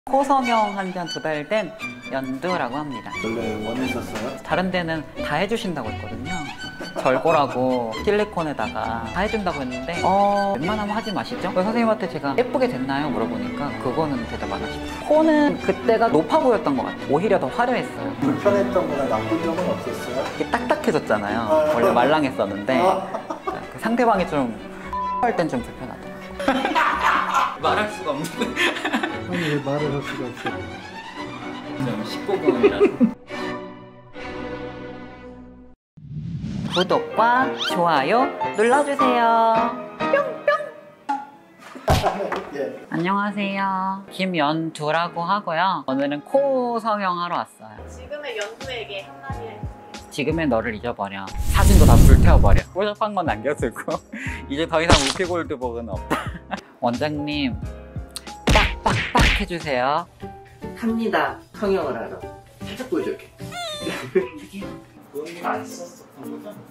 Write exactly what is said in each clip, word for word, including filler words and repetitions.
코 성형 한 지 한 두 달 된 연두라고 합니다. 원래 원했었어요? 다른 데는 다 해주신다고 했거든요. 절골하고 실리콘에다가 다 해준다고 했는데 어 웬만하면 하지 마시죠? 그래서 선생님한테 제가 예쁘게 됐나요? 물어보니까 그거는 대답 안 하시더라고요. 코는 그때가 높아 보였던 것 같아요. 오히려 더 화려했어요. 불편했던 거나 나쁜 점은 없었어요? 이게 딱딱해졌잖아요. 원래 말랑했었는데 그 상대방이 좀 할 땐 좀 불편하더라고요. 말할 수가 없는데 아니 왜 말을 할 수가 없어요? 좀 십구 금이라서. 구독과 좋아요 눌러주세요. 예. 안녕하세요. 김연두라고 하고요. 오늘은 코 성형하러 왔어요. 지금의 연두에게 한마디 해주세요. 지금의 너를 잊어버려. 사진도 다 불태워버려. 뽀샵한 건 남겨두고 이제 더 이상 우피골드복은 없다. 원장님 빡빡빡 해주세요. 합니다. 성형을 하러. 살짝 보여줄게. 그건 안 썼었던 거죠?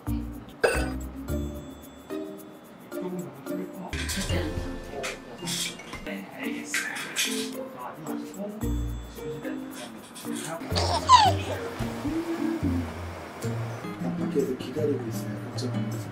네, 알겠어요. 밖에서 기다리고 있어요. 걱정하면서.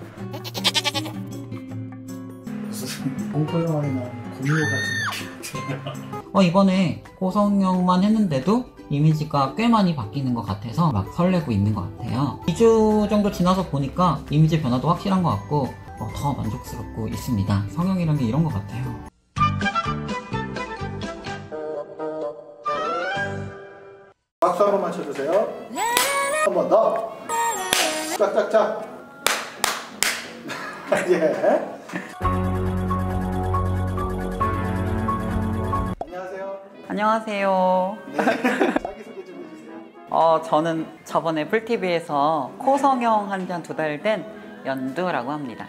무슨 공포 영화에 나오는 공룡 같은 어, 이번에 코 성형만 했는데도 이미지가 꽤 많이 바뀌는 것 같아서 막 설레고 있는 것 같아요. 이 주 정도 지나서 보니까 이미지 변화도 확실한 것 같고 어, 더 만족스럽고 있습니다. 성형이란 게 이런 것 같아요. 박수 한 번만 쳐주세요. 한 번 더. 짝짝짝. 예. 안녕하세요. 안녕하세요. 네. 자기소개 좀 해주세요. 어, 저는 저번에 풀티비에서 코 성형 한 지 한 두 달 된 연두라고 합니다.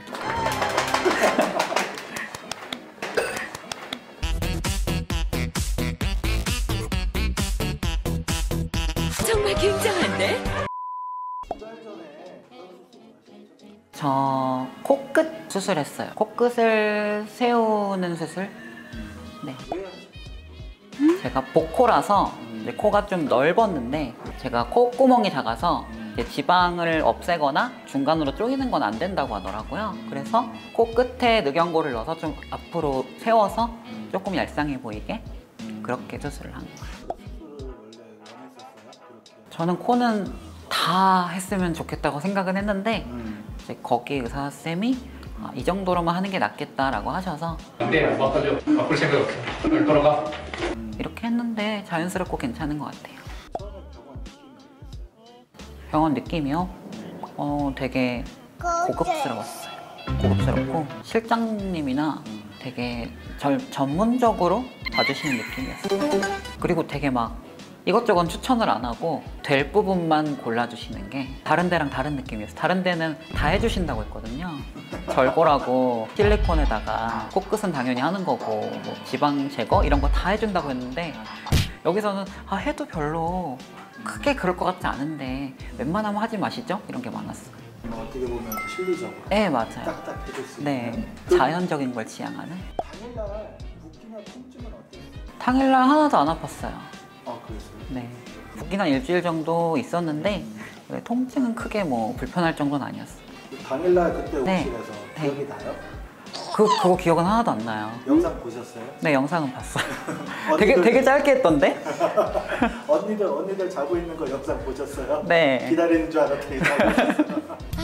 정말 굉장한데? 두달 전에 어떤 수술을 하셨죠? 저 코끝 수술했어요. 코끝을 세우는 수술. 네. 왜 하셨어요? 제가 복코라서 이제 코가 좀 넓었는데 제가 콧구멍이 작아서 이제 지방을 없애거나 중간으로 조이는 건 안 된다고 하더라고요. 그래서 코끝에 늑연고를 넣어서 좀 앞으로 세워서 조금 얄쌍해 보이게 그렇게 수술을 한 거예요. 수술을 원래 원했었어요? 그렇게. 저는 코는 다 했으면 좋겠다고 생각은 했는데 음. 이제 거기 의사쌤이 아, 이 정도로만 하는 게 낫겠다라고 하셔서 네, 안 바꿔줘. 바꿀 생각 없어. 널 걸어가. 이렇게 했는데 자연스럽고 괜찮은 것 같아요. 처음에 병원 느낌이 어땠어요? 병원 느낌이요? 어, 되게 고급스러웠어요. 고급스럽고 실장님이나 되게 절 전문적으로 봐주시는 느낌이었어요. 그리고 되게 막 이것저것 추천을 안 하고 될 부분만 골라주시는 게 다른 데랑 다른 느낌이었어요. 다른 데는 다 해주신다고 했거든요. 절골하고 실리콘에다가 코끝은 당연히 하는 거고 뭐 지방 제거 이런 거 다 해준다고 했는데 여기서는 아 해도 별로 크게 그럴 것 같지 않은데 웬만하면 하지 마시죠? 이런 게 많았어요. 뭐 어떻게 보면 실리적으로 네, 맞아요. 딱딱해질 수 있는. 네, 그 자연적인 걸 지향하는. 당일날 붓기나 통증은 어땠어요? 당일날 하나도 안 아팠어요. 아 그랬어요? 네, 붓기는 일주일 정도 있었는데 통증은 크게 뭐 불편할 정도는 아니었어요. 그 당일날 그때 네. 옥실에서 네. 기억이 나요? 그, 그거 기억은 하나도 안 나요. 영상 보셨어요? 네, 영상은 봤어요. 되게, 되게 짧게 했던데? 언니들 언니들 자고 있는 거 영상 보셨어요? 네. 기다리는 줄 알았더니 자고 있었어요.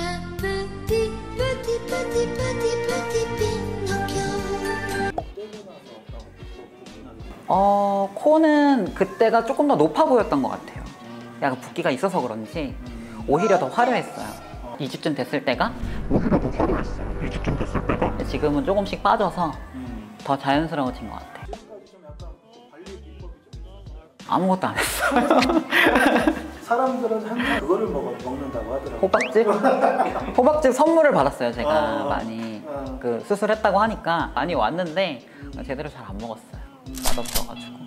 어, 코는 그때가 조금 더 높아 보였던 것 같아요. 약간 붓기가 있어서 그런지 오히려 더 화려했어요. 이 주쯤 됐을 때가 오히려 더 화려했어요. 이 주쯤 됐을 때가 지금은 조금씩 빠져서 더 자연스러워진 것 같아요. 지금까지 좀 약간 관리 비법이 좀 있어요? 아무것도 안 했어요. 사람들은 항상 그거를 먹어, 먹는다고 하더라고요. 호박즙? 호박즙 선물을 받았어요, 제가. 어, 많이. 어. 그 수술했다고 하니까 많이 왔는데 제대로 잘 안 먹었어요. 맛없어가지고.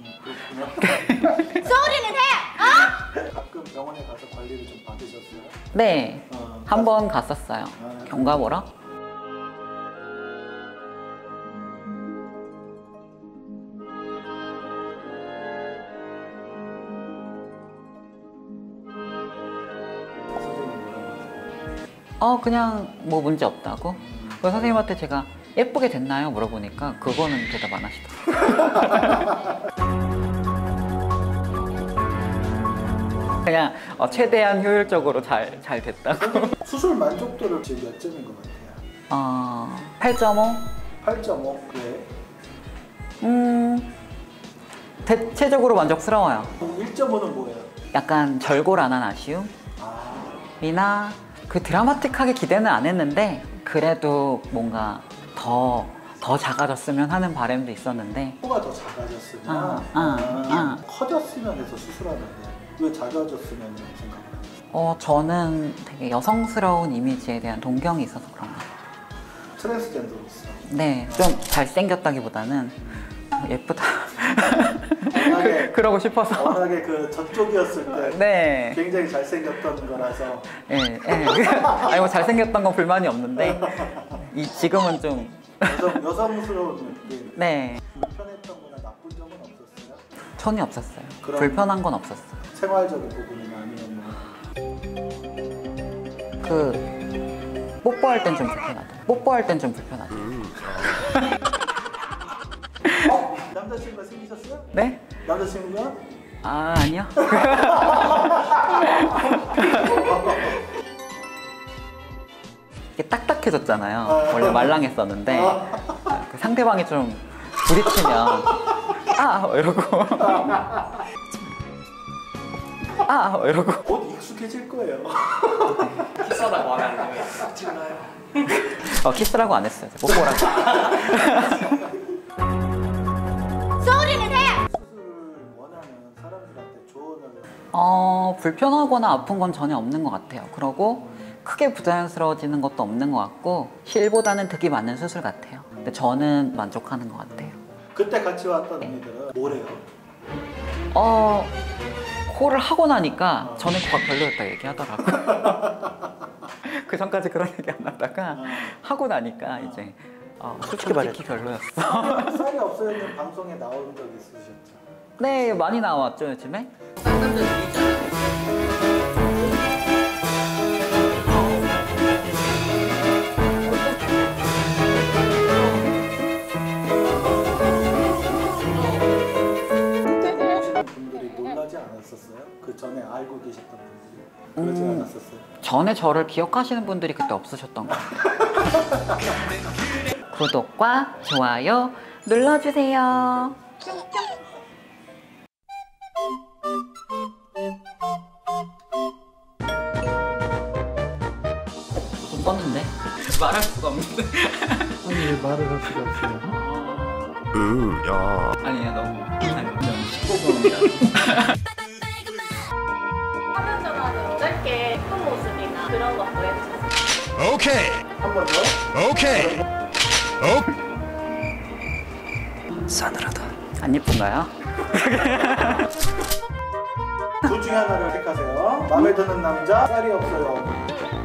소리는 해! 가끔 병원에 가서 관리를 좀 받으셨어요? 네, 어, 한 번 갔었어요. 아. 경과 보러. 어 그냥 뭐 문제 없다고. 그래서 선생님한테 제가 예쁘게 됐나요? 물어보니까 그거는 대답 안 하시더라고요. 그냥 어, 최대한 효율적으로 잘, 잘 됐다고. 수술 만족도를 지금 몇 점인 것 같아요? 어, 팔 점 오? 팔 점 오. 왜? 음, 대체적으로 만족스러워요. 일 점 오는 뭐예요? 약간 절골안한 아쉬움이나 아, 그 드라마틱하게 기대는 안 했는데 그래도 뭔가 더, 더 작아졌으면 하는 바람도 있었는데 코가 더 작아졌으면, 아, 아, 아. 커졌으면 해서 수술하는데 왜 작아졌으면 생각을 하셨어요? 어, 저는 되게 여성스러운 이미지에 대한 동경이 있어서 그런 것 같아요. 트랜스젠더로서. 네, 좀 잘생겼다기보다는 예쁘다. 워낙에, 그러고 싶어서. 워낙에 그 저쪽이었을 때 네. 굉장히 잘생겼던 거라서. 예, 예. 아니 뭐 잘생겼던 건 불만이 없는데 이 지금은 좀 여성, 여성스러운 느낌. 네. 불편했던 거나 나쁜 점은 없었어요? 전혀 없었어요. 그럼- 불편한 건 없었어요. 생활적인 부분이나 아니면 뭐 그 뽀뽀할 땐 좀 불편하다. 뽀뽀할 땐 좀 불편하다. 어? 남자친구가 생기셨어요? 네? 남자친구가? 아 아니요. 이게 딱딱해졌잖아요. 원래 말랑했었는데 그 상대방이 좀 부딪히면 아 이러고 아 이러고 곧 익숙해질 거예요. 키스하다고 하면 안 되면 찍나요? 어, 키스라고 안 했어요. 뽀뽀라고. 소리는 해! 수술을 원하는 사람들한테 조언을 어, 불편하거나 아픈 건 전혀 없는 것 같아요. 그러고 크게 부자연스러워지는 것도 없는 것 같고 실보다는 득이 많은 수술 같아요. 근데 저는 만족하는 것 같아요. 그때 같이 왔던 언니들은 뭐래요? 어, 코를 하고 나니까 전에 코가 별로였다 얘기하더라고요. 그 전까지 그런 얘기 안 하다가 하고 나니까 이제 어, 솔직히 솔직히 별로였어. 쌀이 없어요는 방송에 나온 적 있으셨죠? 네, 많이 나왔죠 요즘에. 상담자들 있잖아요. 보시는 분들이 놀라지 않았었어요? 그 전에 알고 계셨던 분들이 그러지 음. 않았었어요? 전에 저를 기억하시는 분들이 그때 없으셨던 것 같아요. 구독과 좋아요 눌러주세요. 좀 떴는데? 말할 수가 없는데. 아니 왜 말을 할 수가 없어요? 아니야 너무 좀 십구 분이라. 화면 전화는 짧게 예쁜 모습이나 그런 거 보여주셨어요. 오케이 한 번 더? 오케이 안 예쁜가요? 둘 중에 하나를 택하세요. 마음에 드는 남자, 쌀이 없어요.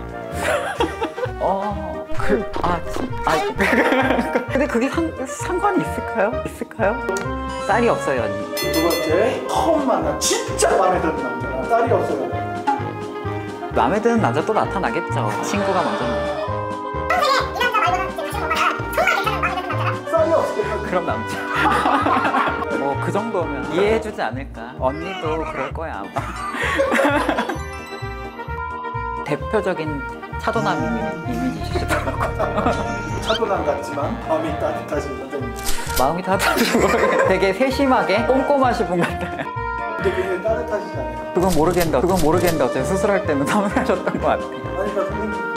어, 그, 아, 참, 아, 근데 그게 상, 상관이 있을까요? 있을까요? 쌀이 없어요, 언니. 두 번째, 처음 만난 진짜 마음에 드는 남자, 쌀이 없어요. 마음에 드는 남자 또 나타나겠죠. 친구가 먼저 나와요. 쌀이 없어요. 그럼 남자. 뭐 그 정도면 이해해주지 않을까. 언니도 그럴 거야 아마. 대표적인 차도남 이미, 이미지시더라고요. 차도남 같지만 마음이 따뜻하신 선생님. 마음이 따뜻하신 모르겠 되게 세심하게 꼼꼼하신 분 같아요. 근데 굉장히 따뜻하시잖아요. 그건 모르겠는데 그건 모르겠는데 어차피 수술할 때는 서운하셨던 것 같아요. 아니 그러니까 선생님